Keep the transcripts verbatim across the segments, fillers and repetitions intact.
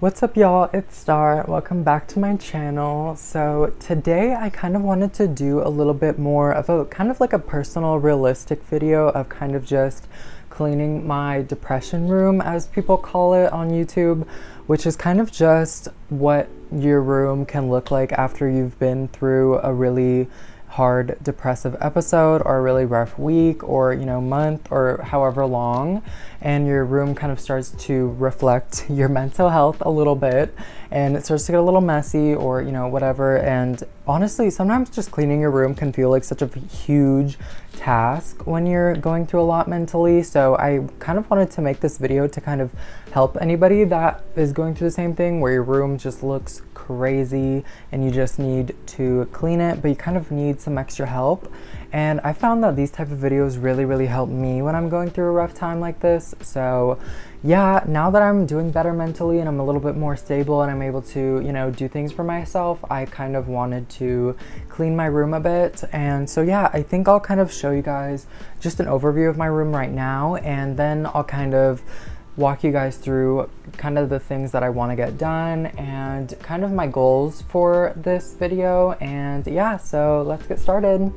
What's up, y'all? It's Star. Welcome back to my channel. So today I kind of wanted to do a little bit more of a kind of like a personal realistic video of kind of just cleaning my depression room, as people call it on YouTube, which is kind of just what your room can look like after you've been through a really hard depressive episode or a really rough week or you know month or however long, and your room kind of starts to reflect your mental health a little bit and it starts to get a little messy or you know whatever. And honestly, sometimes just cleaning your room can feel like such a huge task when you're going through a lot mentally. So I kind of wanted to make this video to kind of help anybody that is going through the same thing, where your room just looks crazy and you just need to clean it, but you kind of need some extra help. And I found that these type of videos really really help me when I'm going through a rough time like this. So yeah, now that I'm doing better mentally and I'm a little bit more stable and I'm able to, you know, do things for myself, I kind of wanted to clean my room a bit. And so yeah, I think I'll kind of show you guys just an overview of my room right now, and then I'll kind of walk you guys through kind of the things that I want to get done and kind of my goals for this video. And yeah, so let's get started.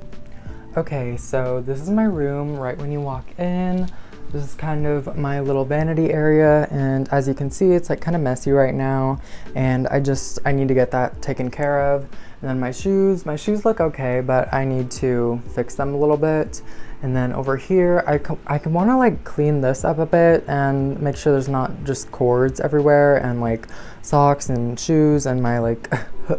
Okay, so this is my room right when you walk in. This is kind of my little vanity area, and as you can see, it's like kind of messy right now, and I just I need to get that taken care of. And then my shoes, my shoes look okay, but I need to fix them a little bit. And then over here, I, I can want to like clean this up a bit and make sure there's not just cords everywhere and like socks and shoes and my like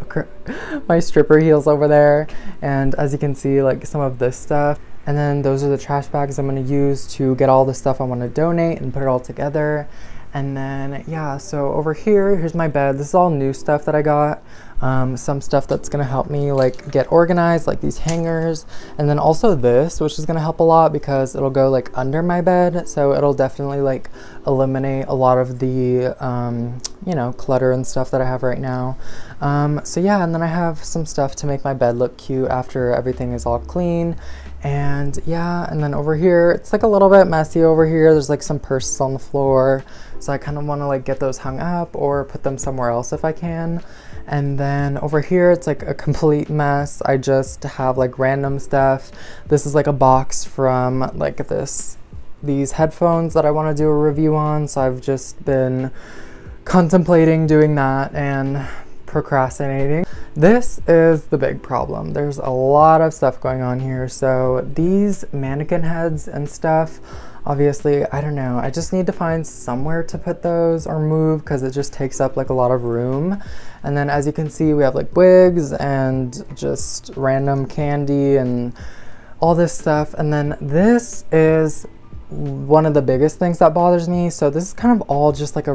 my stripper heels over there. And as you can see, like some of this stuff. And then those are the trash bags I'm going to use to get all the stuff I want to donate and put it all together. And then yeah, so over here, here's my bed. This is all new stuff that I got. Um, some stuff that's gonna help me like get organized, like these hangers, and then also this, which is gonna help a lot because it'll go like under my bed, so it'll definitely like eliminate a lot of the um, you know, clutter and stuff that I have right now. Um, so yeah, and then I have some stuff to make my bed look cute after everything is all clean. And yeah, and then over here, it's like a little bit messy over here. There's like some purses on the floor, so I kind of want to like get those hung up or put them somewhere else if I can. And then over here, it's like a complete mess. I just have like random stuff. This is like a box from like this these headphones that I want to do a review on, so I've just been contemplating doing that and procrastinating. This is the big problem. There's a lot of stuff going on here. So these mannequin heads and stuff, obviously, I don't know, I just need to find somewhere to put those or move because it just takes up like a lot of room. And then as you can see, we have like wigs and just random candy and all this stuff. And then this is one of the biggest things that bothers me. So this is kind of all just like a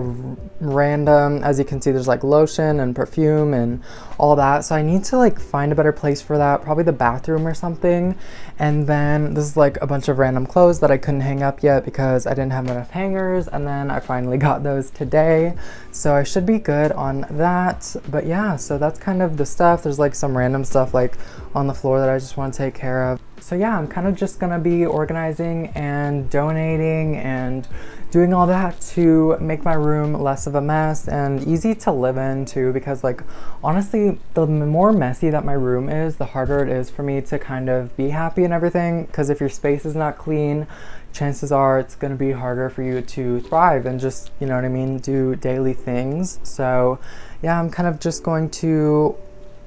random, as you can see, there's like lotion and perfume and all that. So I need to like find a better place for that, probably the bathroom or something. And then this is like a bunch of random clothes that I couldn't hang up yet because I didn't have enough hangers, and then I finally got those today, so I should be good on that. But yeah, so that's kind of the stuff. There's like some random stuff like on the floor that I just want to take care of. So yeah, I'm kind of just gonna be organizing and donating and doing all that to make my room less of a mess and easy to live in too, because like honestly, the more messy that my room is, the harder it is for me to kind of be happy and everything, because if your space is not clean, chances are it's going to be harder for you to thrive and just, you know what I mean, do daily things. So yeah, I'm kind of just going to,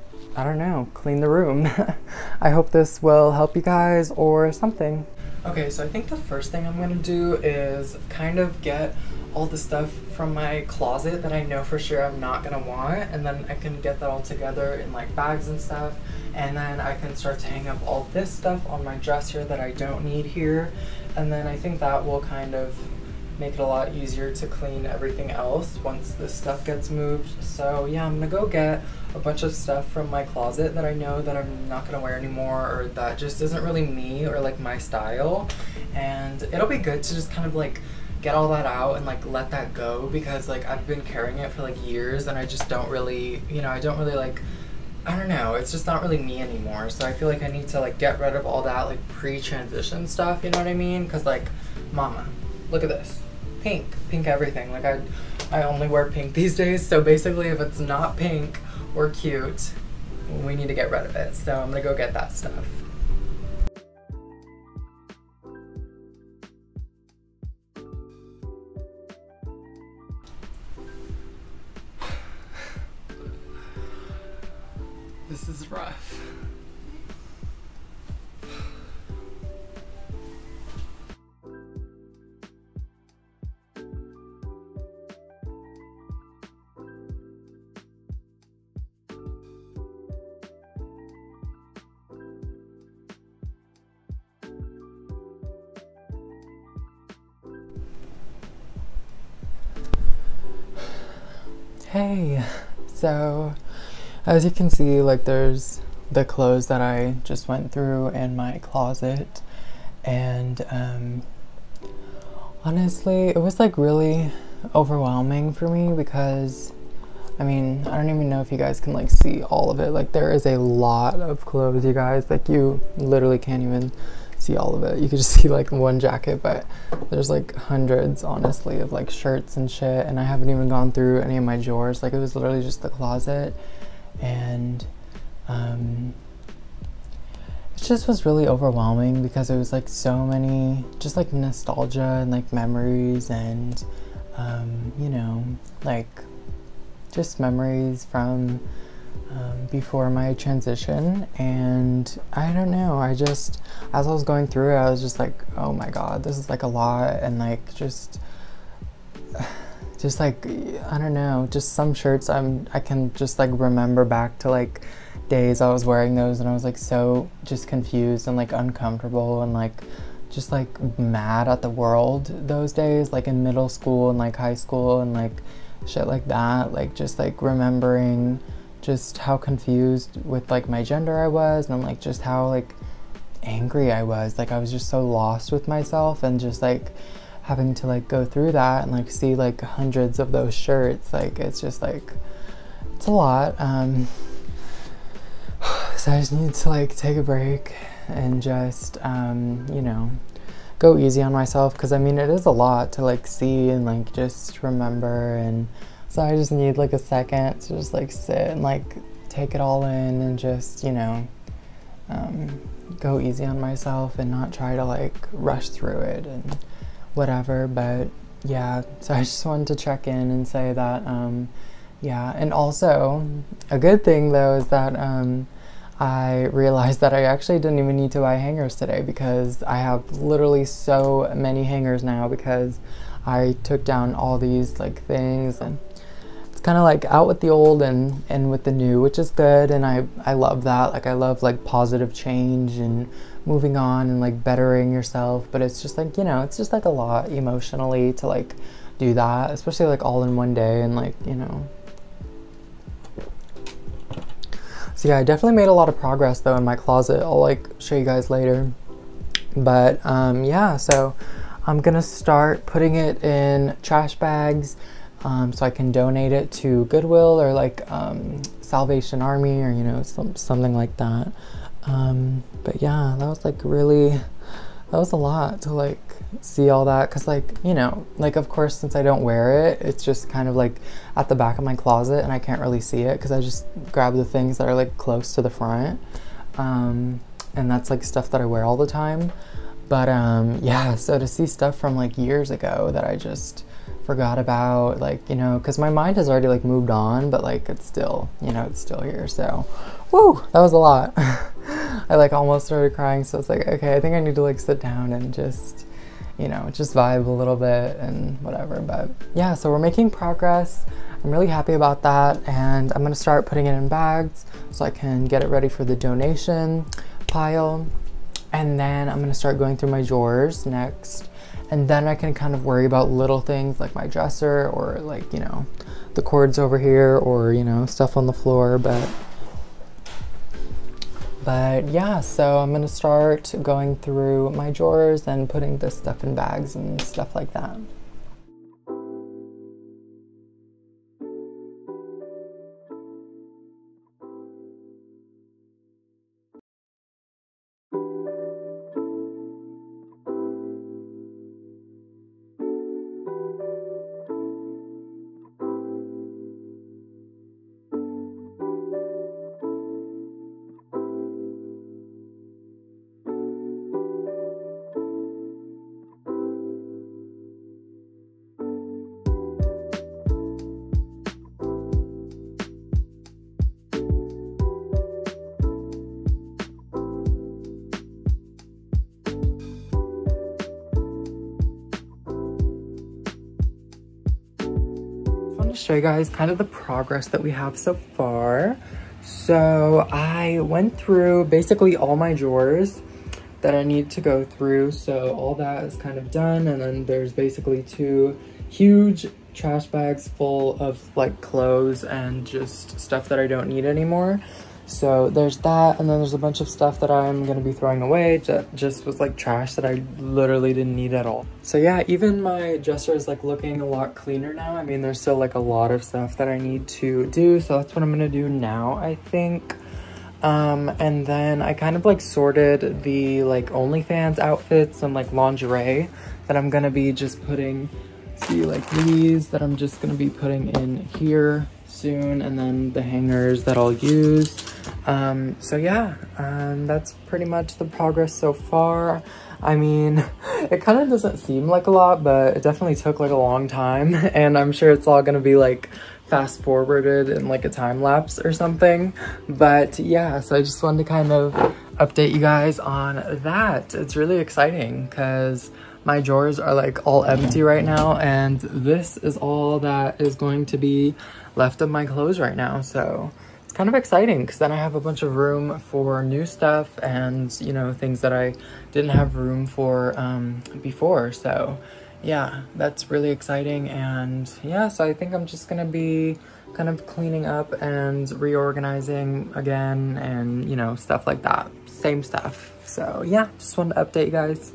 I don't know, clean the room. I hope this will help you guys or something. Okay, so I think the first thing I'm gonna do is kind of get all the stuff from my closet that I know for sure I'm not gonna want, and then I can get that all together in like bags and stuff, and then I can start to hang up all this stuff on my dresser that I don't need here, and then I think that will kind of make it a lot easier to clean everything else once this stuff gets moved. So yeah, I'm gonna go get a bunch of stuff from my closet that I know that I'm not gonna wear anymore, or that just isn't really me or like my style, and it'll be good to just kind of like get all that out and like let that go, because like I've been carrying it for like years and I just don't really, you know, I don't really like, I don't know, it's just not really me anymore. So I feel like I need to like get rid of all that like pre-transition stuff, you know what I mean? Because like, mama, look at this. Pink, pink everything. Like I I only wear pink these days, so basically if it's not pink or cute, we need to get rid of it. So I'm gonna go get that stuff. This is rough. Hey, so as you can see, like there's the clothes that I just went through in my closet, and um, honestly, it was like really overwhelming for me because I mean, I don't even know if you guys can like see all of it. Like there is a lot of clothes, you guys. Like you literally can't even see all of it. You could just see like one jacket, but there's like hundreds, honestly, of like shirts and shit. And I haven't even gone through any of my drawers. Like it was literally just the closet. And um, it just was really overwhelming because it was like so many, just like nostalgia and like memories and, um, you know, like just memories from um, before my transition. And I don't know, I just, as I was going through it, I was just like, oh my god, this is like a lot. And like just just like, I don't know, just some shirts I'm I can just like remember back to like days I was wearing those and I was like so just confused and like uncomfortable and like just like mad at the world those days, like in middle school and like high school and like shit like that. Like just like remembering just how confused with like my gender I was and like just how like angry I was. Like I was just so lost with myself, and just like having to like go through that and like see like hundreds of those shirts, like it's just like it's a lot. Um so I just need to like take a break and just um you know, go easy on myself, because I mean it is a lot to like see and like just remember. And so I just need like a second to just like sit and like take it all in and just, you know, um, go easy on myself and not try to like rush through it and whatever. But yeah, so I just wanted to check in and say that um, yeah. And also a good thing though is that um, I realized that I actually didn't even need to buy hangers today, because I have literally so many hangers now because I took down all these like things, and it's kind of like out with the old and and with the new, which is good. And I I love that. Like I love like positive change and moving on and like bettering yourself. But it's just like, you know, it's just like a lot emotionally to like do that, especially like all in one day. And like, you know, so yeah, I definitely made a lot of progress though in my closet. I'll like show you guys later. But um, yeah, so I'm gonna start putting it in trash bags um, so I can donate it to Goodwill or like um, Salvation Army, or you know, some, something like that. Um, but yeah, that was like really, that was a lot to like see all that, because like, you know, like of course since I don't wear it, it's just kind of like at the back of my closet and I can't really see it because I just grab the things that are like close to the front, um, and that's like stuff that I wear all the time. But um, yeah, so to see stuff from like years ago that I just forgot about, like, you know, because my mind has already like moved on, but like it's still, you know, it's still here. So woo, that was a lot. I like almost started crying, so it's like, okay, I think I need to like sit down and just, you know, just vibe a little bit and whatever. But yeah, so we're making progress. I'm really happy about that, and I'm gonna start putting it in bags so I can get it ready for the donation pile. And then I'm gonna start going through my drawers next, and then I can kind of worry about little things like my dresser, or like, you know, the cords over here, or you know, stuff on the floor. But But yeah, so I'm gonna start going through my drawers and putting this stuff in bags and stuff like that. show you guys kind of the progress that we have so far. So I went through basically all my drawers that I need to go through. So all that is kind of done. And then there's basically two huge trash bags full of like clothes and just stuff that I don't need anymore. So there's that, and then there's a bunch of stuff that I'm gonna be throwing away that just was like trash that I literally didn't need at all. So yeah, even my dresser is like looking a lot cleaner now. I mean, there's still like a lot of stuff that I need to do, so that's what I'm gonna do now, I think. Um, and then I kind of like sorted the like OnlyFans outfits and like lingerie that I'm gonna be just putting, see like these that I'm just gonna be putting in here soon, and then the hangers that I'll use. Um, so yeah, um, that's pretty much the progress so far. I mean, it kind of doesn't seem like a lot, but it definitely took like a long time, and I'm sure it's all gonna be like fast forwarded in like a time lapse or something. But yeah, so I just wanted to kind of update you guys on that. It's really exciting because my drawers are like all empty right now, and this is all that is going to be left of my clothes right now. So it's kind of exciting because then I have a bunch of room for new stuff and, you know, things that I didn't have room for um, before. So yeah, that's really exciting. And yeah, so I think I'm just gonna be kind of cleaning up and reorganizing again and, you know, stuff like that. Same stuff. So yeah, just wanted to update you guys.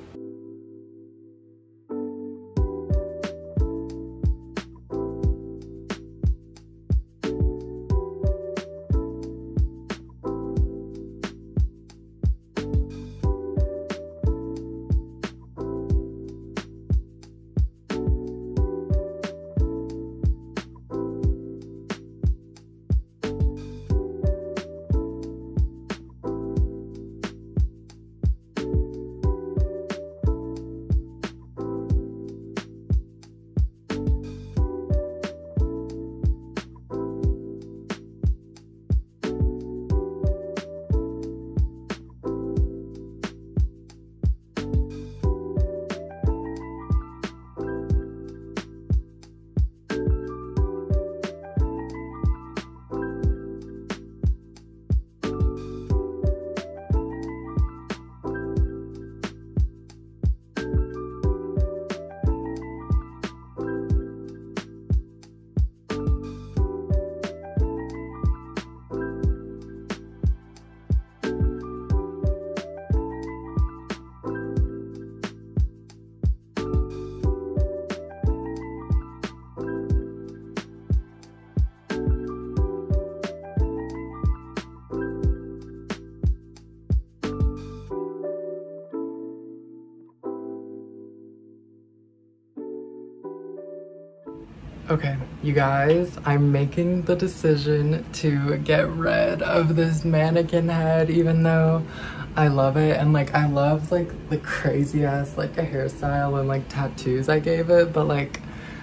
Okay, you guys, I'm making the decision to get rid of this mannequin head, even though I love it. And like, I love like the crazy ass like a hairstyle and like tattoos I gave it, but like,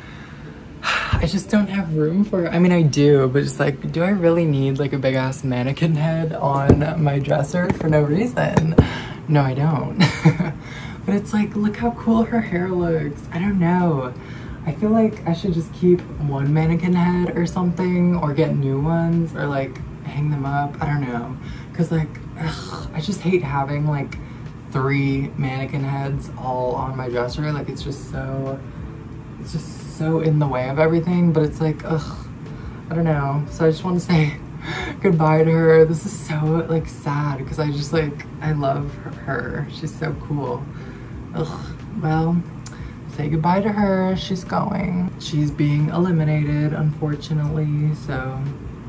I just don't have room for it. I mean, I do, but just like, do I really need like a big ass mannequin head on my dresser for no reason? No, I don't. But it's like, look how cool her hair looks. I don't know. I feel like I should just keep one mannequin head or something, or get new ones, or like hang them up. I don't know. Cause like, ugh, I just hate having like three mannequin heads all on my dresser. Like it's just so, it's just so in the way of everything, but it's like, ugh, I don't know. So I just want to say goodbye to her. This is so like sad because I just like, I love her. She's so cool. Ugh, well, say goodbye to her. She's going. She's being eliminated, unfortunately, so.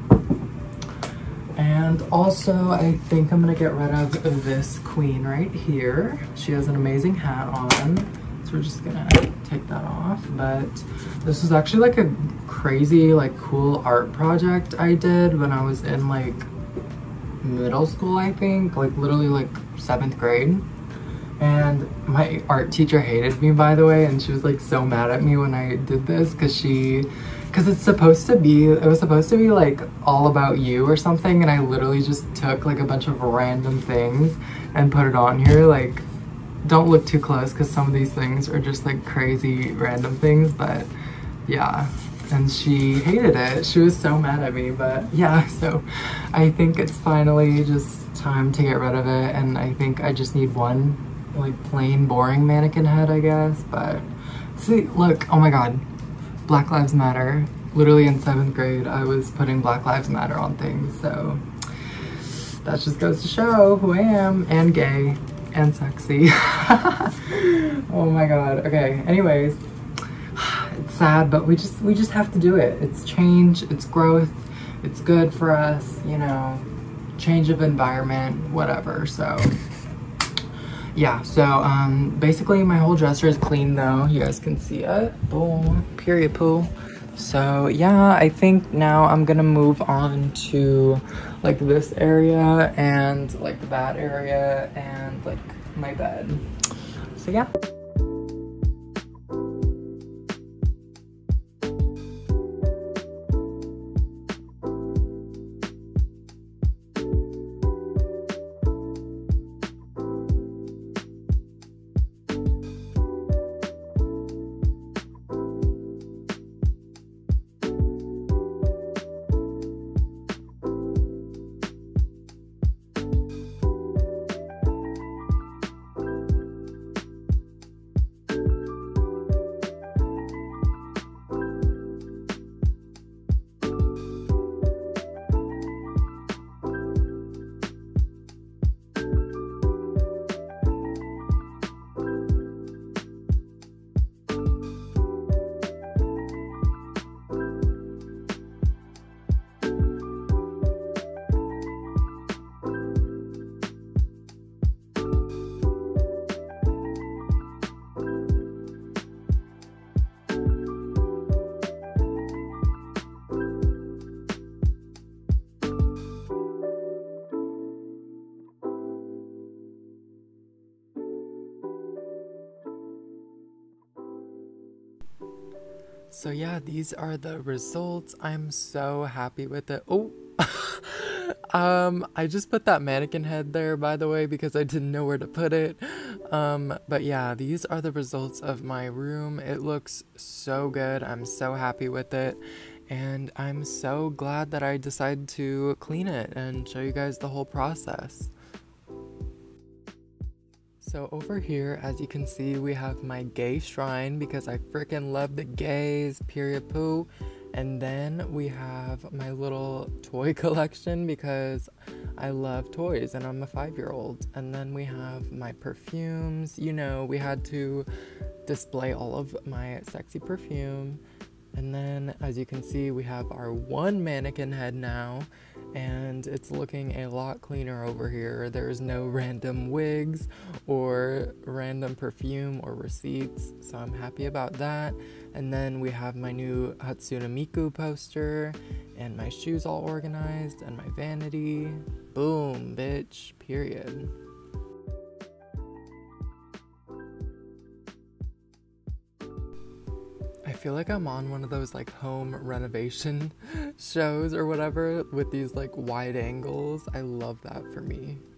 And also, I think I'm gonna get rid of this queen right here. She has an amazing hat on, so we're just gonna take that off. But this is actually like a crazy, like cool art project I did when I was in like middle school, I think, like literally like seventh grade. And my art teacher hated me, by the way, and she was like so mad at me when I did this because she, because it's supposed to be, it was supposed to be like all about you or something, and I literally just took like a bunch of random things and put it on here. Like, don't look too close because some of these things are just like crazy random things, but yeah. and she hated it. She was so mad at me, but yeah, so I think it's finally just time to get rid of it, and I think I just need one like plain boring mannequin head, I guess. But see, look, oh my god, Black Lives Matter. Literally in seventh grade, I was putting Black Lives Matter on things, so that just goes to show who I am, and gay, and sexy. Oh my god. Okay, anyways, it's sad, but we just we just have to do it. It's change, it's growth, it's good for us, you know, change of environment, whatever. So yeah, so um basically my whole dresser is clean though. You guys can see it. Boom, period poo. So yeah, I think now I'm gonna move on to like this area and like that area and like my bed. So yeah. So yeah, these are the results. I'm so happy with it. Oh, um, I just put that mannequin head there, by the way, because I didn't know where to put it. Um, but yeah, these are the results of my room. It looks so good. I'm so happy with it. And I'm so glad that I decided to clean it and show you guys the whole process. So over here, as you can see, we have my gay shrine because I freaking love the gays, period poo. And then we have my little toy collection because I love toys and I'm a five-year-old. And then we have my perfumes. You know, we had to display all of my sexy perfume. And then, as you can see, we have our one mannequin head now, and it's looking a lot cleaner over here. There's no random wigs or random perfume or receipts, so I'm happy about that. And then we have my new Hatsune Miku poster, and my shoes all organized, and my vanity. Boom, bitch, period. I feel like I'm on one of those like home renovation shows or whatever with these like wide angles. I love that for me.